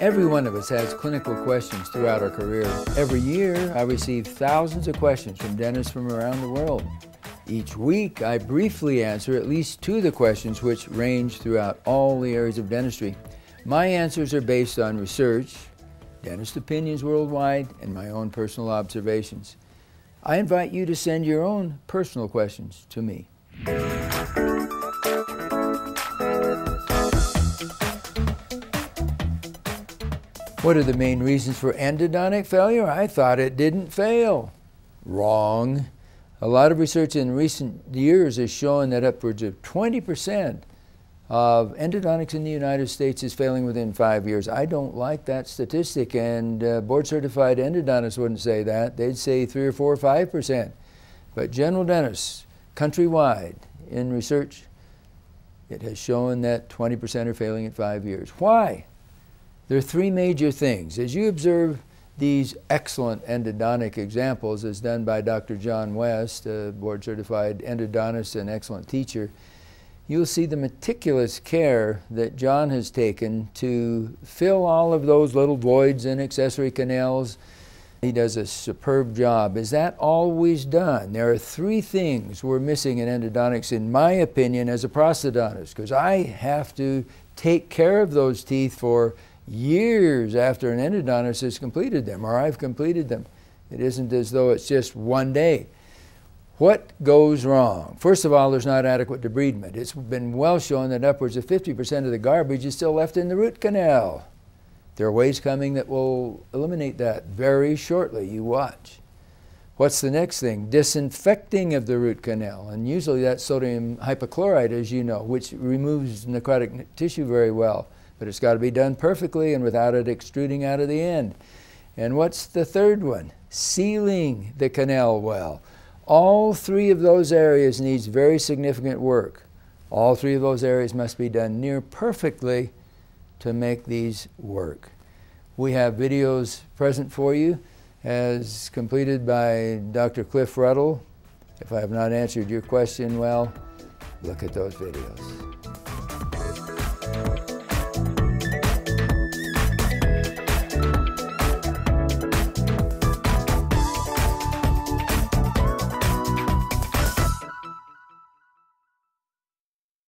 Every one of us has clinical questions throughout our career. Every year, I receive thousands of questions from dentists from around the world. Each week, I briefly answer at least 2 of the questions which range throughout all the areas of dentistry. My answers are based on research, dentist opinions worldwide, and my own personal observations. I invite you to send your own personal questions to me. What are the main reasons for endodontic failure? I thought it didn't fail. Wrong. A lot of research in recent years has shown that upwards of 20% of endodontics in the United States is failing within 5 years. I don't like that statistic, and board-certified endodontists wouldn't say that. They'd say 3 or 4 or 5%. But general dentists, countrywide, in research, it has shown that 20% are failing at 5 years. Why? There are 3 major things. As you observe these excellent endodontic examples as done by Dr. John West, a board-certified endodontist and excellent teacher, you'll see the meticulous care that John has taken to fill all of those little voids and accessory canals. He does a superb job. Is that always done? There are 3 things we're missing in endodontics, in my opinion, as a prosthodontist, because I have to take care of those teeth for years after an endodontist has completed them, or I've completed them. It isn't as though it's just one day. What goes wrong? First of all, there's not adequate debridement. It's been well shown that upwards of 50% of the garbage is still left in the root canal. There are ways coming that will eliminate that very shortly. You watch. What's the next thing? Disinfecting of the root canal. And usually that's sodium hypochlorite, as you know, which removes necrotic tissue very well. But it's got to be done perfectly and without it extruding out of the end. And what's the third one? Sealing the canal well. All 3 of those areas needs very significant work. All 3 of those areas must be done near perfectly to make these work. We have videos present for you as completed by Dr. Cliff Ruddle. If I have not answered your question well, look at those videos.